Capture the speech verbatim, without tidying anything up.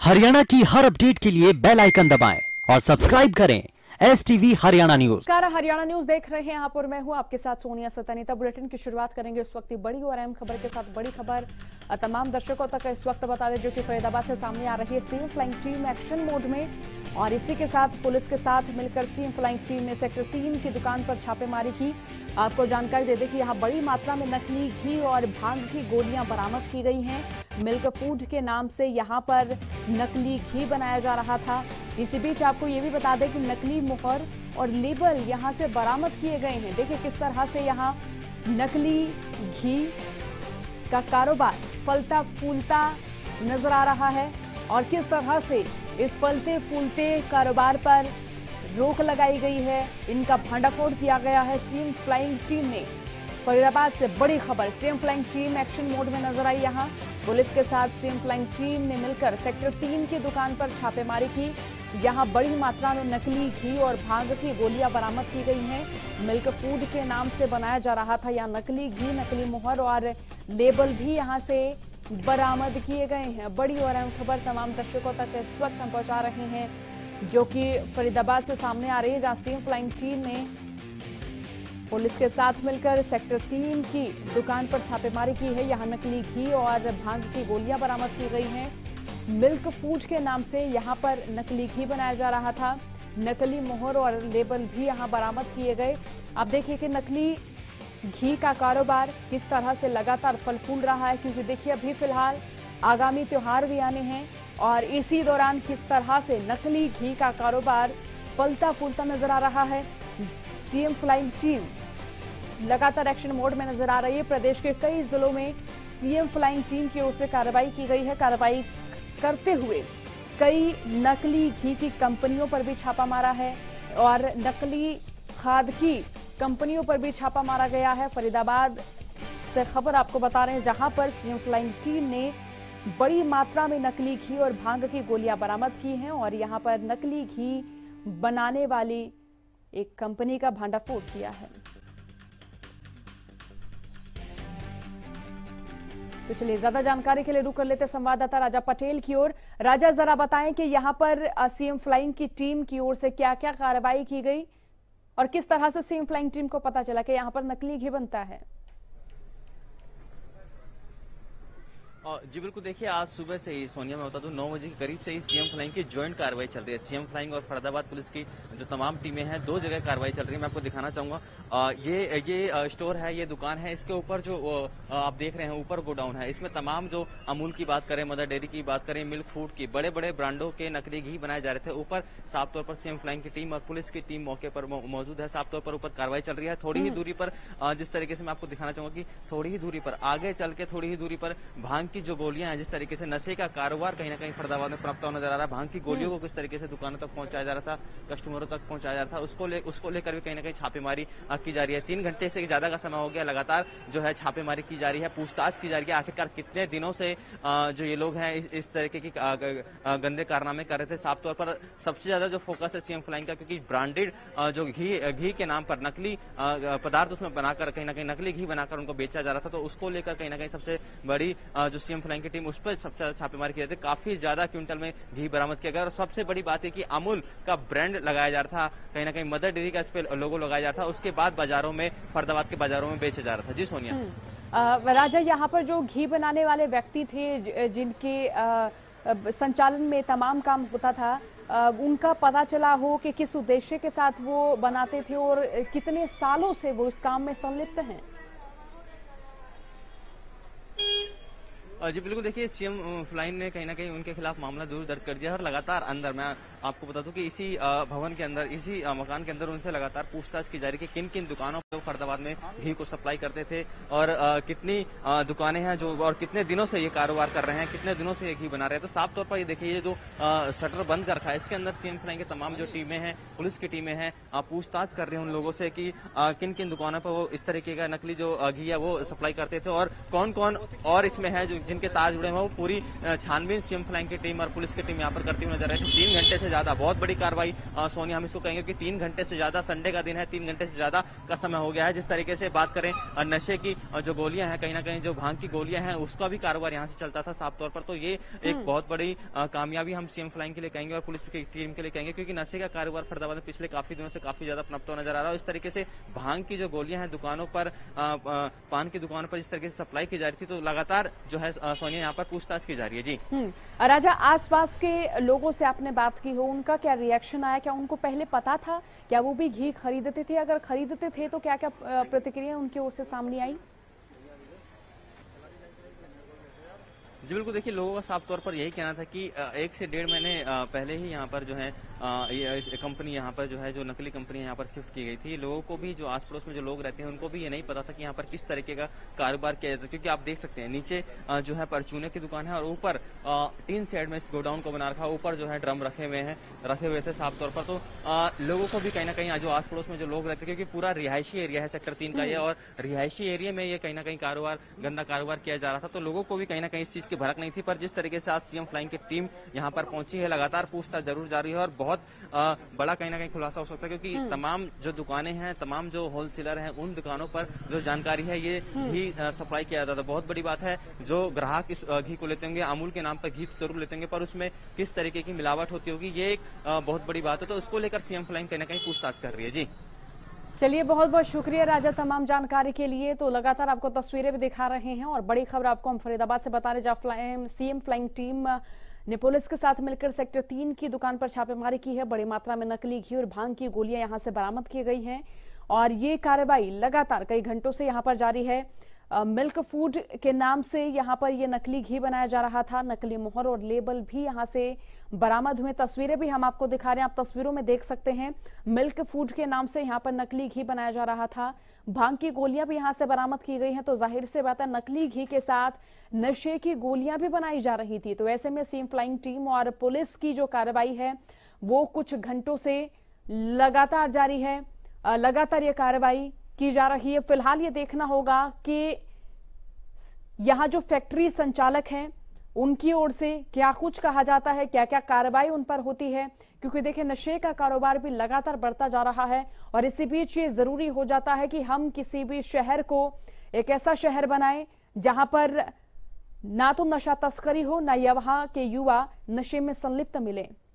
हरियाणा की हर अपडेट के लिए बेल आइकन दबाएं और सब्सक्राइब करें S TV Haryana news. Haryana news देख रहे हैं आप और मैं हूं आपके साथ सोनिया सतनीता। बुलेटिन की शुरुआत करेंगे इस वक्त की बड़ी और अहम खबर के साथ। बड़ी खबर तमाम दर्शकों तक इस वक्त बता दें, जो कि फरीदाबाद से सामने आ रही है। CM flying team action mode में और इसी के साथ पुलिस के साथ मिलकर सीएम फ्लाइंग टीम ने सेक्टर तीन की दुकान पर छापेमारी की। आपको जानकारी दे दें कि यहां बड़ी मात्रा में नकली घी और भांग की गोलियां बरामद की गई हैं। मिल्क फूड के नाम से यहां पर नकली घी बनाया जा रहा था। इसी बीच आपको ये भी बता दें कि नकली मुहर और लेबल यहां से बरामद किए गए हैं। देखिए किस तरह से यहां नकली घी का कारोबार फलता फूलता नजर आ रहा है और किस तरह से इस फलते फूलते कारोबार पर रोक लगाई गई है, इनका भंडाफोड़ किया गया है सीएम फ्लाइंग टीम ने। फरीदाबाद से बड़ी खबर, CM flying team action mode में नजर आई। यहां पुलिस के साथ सीएम फ्लाइंग टीम ने मिलकर सेक्टर तीन की दुकान पर छापेमारी की। यहां बड़ी मात्रा में नकली घी और भांग की गोलियां बरामद की गई हैं। मिल्क फूड के नाम से बनाया जा रहा था यहां नकली घी, नकली मुहर और लेबल भी यहां से बरामद किए गए हैं। बड़ी और अहम खबर तमाम दर्शकों तक इस वक्त हम पहुंचा रहे हैं, जो कि फरीदाबाद से सामने आ रही है, जहां सीएम फ्लाइंग टीम ने पुलिस के साथ मिलकर सेक्टर तीन की दुकान पर छापेमारी की है। यहां नकली घी और भांग की गोलियां बरामद की गई हैं। मिल्क फूड के नाम से यहां पर नकली घी बनाया जा रहा था। नकली मोहर और लेबल भी यहां बरामद किए गए। आप देखिए कि नकली घी का कारोबार किस तरह से लगातार फल फूल रहा है, क्योंकि देखिए अभी फिलहाल आगामी त्योहार भी आने हैं और इसी दौरान किस तरह से नकली घी का कारोबार फलता फूलता नजर आ रहा है। सीएम फ्लाइंग टीम लगातार एक्शन मोड में नजर आ रही है। प्रदेश के कई जिलों में सीएम फ्लाइंग टीम की ओर से कार्रवाई की गई है। कार्रवाई करते हुए कई नकली घी की कंपनियों पर भी छापा मारा है और नकली खाद की कंपनियों पर भी छापा मारा गया है। फरीदाबाद से खबर आपको बता रहे हैं, जहां पर सीएम फ्लाइंग टीम ने बड़ी मात्रा में नकली घी और भांग की गोलियां बरामद की हैं और यहां पर नकली घी बनाने वाली एक कंपनी का भंडाफोड़ किया है। तो चलिए ज्यादा जानकारी के लिए रुक कर लेते संवाददाता राजा पटेल की ओर। राजा, जरा बताएं कि यहां पर सीएम फ्लाइंग की टीम की ओर से क्या क्या कार्रवाई की गई और किस तरह से सीएम फ्लाइंग टीम को पता चला कि यहां पर नकली घी बनता है। जी बिल्कुल, देखिए आज सुबह से ही सोनिया मैं बता दूं नौ बजे के करीब से ही सीएम फ्लाइंग की ज्वाइंट कार्रवाई चल रही है। सीएम फ्लाइंग और फरीदाबाद पुलिस की जो तमाम टीमें हैं, दो जगह कार्रवाई चल रही है। मैं आपको दिखाना चाहूंगा, ये ये स्टोर है, ये दुकान है, इसके ऊपर जो आप देख रहे हैं ऊपर गोडाउन है, इसमें तमाम जो अमूल की बात करें, मदर डेयरी की बात करें, मिल्क फूड की, बड़े बड़े ब्रांडों के नकली घी बनाए जा रहे थे। ऊपर साफ तौर पर सीएम फ्लाइंग की टीम और पुलिस की टीम मौके पर मौजूद है। साफ तौर पर ऊपर कार्रवाई चल रही है। थोड़ी ही दूरी पर जिस तरीके से मैं आपको दिखाना चाहूंगा कि थोड़ी ही दूरी पर आगे चल के थोड़ी ही दूरी पर भांग की जो गोलियां हैं, जिस तरीके से नशे का कारोबार कहीं ना कहीं फरीदाबाद में प्राप्त होने नजर आ रहा है। भांग की गोलियों को किस तरीके से दुकानों तक पहुंचाया जा रहा था, कस्टमरों तक पहुंचाया जा रहा था, उसको ले उसको लेकर भी कहीं ना कहीं छापेमारी की जा रही है। तीन घंटे से ज्यादा का समय हो गया, लगातार जो है छापेमारी की जा रही है, पूछताछ की जा रही है। आखिरकार कितने दिनों से जो ये लोग हैं इस, इस तरीके की गंदे कारनामे कर रहे थे। साफ तौर पर सबसे ज्यादा जो फोकस है सीएम फ्लाइंग का, क्योंकि ब्रांडेड जो घी घी के नाम पर नकली पदार्थ उसमें बनाकर कहीं ना कहीं नकली घी बनाकर उनको बेचा जा रहा था, तो उसको लेकर कहीं ना कहीं सबसे बड़ी जो सीएम फ्लाइंग की टीम उस पर सबसे ज्यादा छापेमारी की जाती है। काफी ज्यादा क्विंटल में घी बरामद किया गया और सबसे बड़ी बात है कि अमूल का ब्रांड लगाया जा रहा था, कहीं ना कहीं मदर डेयरी का इस पे लोगो लगाया जा रहा था, उसके बाद बाजारों में फरीदाबाद के बाजारों में बेचा जा रहा था। जी सोनिया। आ, राजा, यहाँ पर जो घी बनाने वाले व्यक्ति थे जिनके आ, संचालन में तमाम काम होता था, आ, उनका पता चला हो कि किस उद्देश्य के साथ वो बनाते थे और कितने सालों से वो इस काम में संलिप्त हैं? जी बिल्कुल, देखिए सीएम फ्लाइंग ने कहीं ना कहीं उनके खिलाफ मामला जरूर दर्ज कर दिया और लगातार अंदर, मैं आपको बता दूं कि इसी भवन के अंदर, इसी मकान के अंदर उनसे लगातार पूछताछ की जा रही है कि किन किन दुकानों पर फरीदाबाद में घी को सप्लाई करते थे और कितनी दुकानें हैं जो और कितने दिनों से ये कारोबार कर रहे हैं, कितने दिनों से ये घी बना रहे हैं। तो साफ तौर पर ये देखिए, ये जो शटर बंद कर रखा है, इसके अंदर सीएम फ्लाइंग के तमाम जो टीमें हैं, पुलिस की टीमें हैं, पूछताछ कर रही हैं उन लोगों से कि किन किन दुकानों पर वो इस तरीके का नकली जो घी है वो सप्लाई करते थे और कौन कौन और इसमें है जो जिनके तार जुड़े हुए वो पूरी छानबीन सीएम फ्लाइंग की टीम और पुलिस की टीम यहाँ पर करती हुई नजर आई थी। तीन घंटे से ज्यादा बहुत बड़ी कार्रवाई सोनिया, हम इसको कहेंगे कि तीन घंटे से ज्यादा, संडे का दिन है, तीन घंटे से ज्यादा का समय हो गया है। जिस तरीके से बात करें नशे की जो गोलियां हैं, कहीं ना कहीं जो भांग की गोलियां हैं, उसका भी कारोबार यहाँ से चलता था साफ तौर पर। तो ये एक बहुत बड़ी कामयाबी हम सीएम फ्लाइंग के लिए कहेंगे और पुलिस की टीम के लिए कहेंगे, क्योंकि नशे का कारोबार फरीदाबाद में पिछले काफी दिनों से काफी ज्यादा पनपता नजर आ रहा है। इस तरीके से भांग की जो गोलियां हैं दुकानों पर, पान की दुकानों पर जिस तरीके से सप्लाई की जा रही थी, तो लगातार जो है सोनिया यहाँ पर पूछताछ की जा रही है। जी राजा, आसपास के लोगों से आपने बात की हो, उनका क्या रिएक्शन आया? क्या उनको पहले पता था? क्या वो भी घी खरीदते थे? अगर खरीदते थे तो क्या क्या प्रतिक्रिया उनकी ओर से सामने आई? जी बिल्कुल, देखिए लोगों का साफ तौर पर यही कहना था कि एक से डेढ़ महीने पहले ही यहाँ पर जो है ये कंपनी यहाँ पर जो है जो नकली कंपनी यहाँ पर शिफ्ट की गई थी। लोगों को भी, जो आस पड़ोस में जो लोग रहते हैं, उनको भी ये नहीं पता था कि यहाँ पर किस तरीके का कारोबार किया जाता है, क्योंकि आप देख सकते हैं नीचे जो है परचूने की दुकान है और ऊपर टीन शेड में इस गोडाउन को बना रखा, ऊपर जो है ड्रम रखे हुए हैं रखे हुए थे साफ तौर पर। तो लोगों को भी कहीं ना कहीं जो आस पड़ोस में जो लोग रहते हैं, क्योंकि पूरा रिहायशी एरिया है सेक्टर तीन का ये, और रिहायशी एरिया में ये कहीं ना कहीं कारोबार, गंदा कारोबार किया जा रहा था, तो लोगों को भी कहीं ना कहीं इस चीज की भड़क नहीं थी। पर जिस तरीके से आज सीएम फ्लाइंग की टीम यहाँ पर पहुंची है, लगातार पूछताछ जरूर जारी है और बहुत आ, बड़ा कहीं ना कहीं खुलासा हो सकता है, क्योंकि तमाम जो दुकानें हैं, तमाम जो होलसेलर हैं, उन दुकानों पर जो जानकारी है ये घी सप्लाई किया जाता था। बहुत बड़ी बात है, जो ग्राहक इस घी को लेते होंगे, अमूल के नाम पर घी जरूर लेते होंगे, पर उसमें किस तरीके की मिलावट होती होगी, ये एक बहुत बड़ी बात है। तो उसको लेकर सीएम फ्लाइंग कहीं ना कहीं पूछताछ कर रही है। जी चलिए, बहुत बहुत शुक्रिया राजा तमाम जानकारी के लिए। तो लगातार आपको तस्वीरें भी दिखा रहे हैं और बड़ी खबर आपको हम फरीदाबाद से बता रहे, जहां सीएम फ्लाइंग टीम ने पुलिस के साथ मिलकर सेक्टर तीन की दुकान पर छापेमारी की है। बड़ी मात्रा में नकली घी और भांग की गोलियां यहां से बरामद की गई हैं और ये कार्रवाई लगातार कई घंटों से यहां पर जारी है। मिल्क फूड के नाम से यहां पर ये नकली घी बनाया जा रहा था। नकली मोहर और लेबल भी यहां से बरामद हुए। तस्वीरें भी हम आपको दिखा रहे हैं, आप तस्वीरों में देख सकते हैं। मिल्क फूड के नाम से यहां पर नकली घी बनाया जा रहा था। भांग की गोलियां भी यहां से बरामद की गई हैं। तो जाहिर से बात है, नकली घी के साथ नशे की गोलियां भी बनाई जा रही थी। तो ऐसे में सीएम फ्लाइंग टीम और पुलिस की जो कार्रवाई है वो कुछ घंटों से लगातार जारी है। लगातार ये कार्रवाई की जा रही है। फिलहाल ये देखना होगा कि यहां जो फैक्ट्री संचालक हैं उनकी ओर से क्या कुछ कहा जाता है, क्या क्या कार्रवाई उन पर होती है, क्योंकि देखिए नशे का कारोबार भी लगातार बढ़ता जा रहा है। और इसी बीच ये जरूरी हो जाता है कि हम किसी भी शहर को एक ऐसा शहर बनाएं जहां पर ना तो नशा तस्करी हो, ना वहां के युवा नशे में संलिप्त मिले।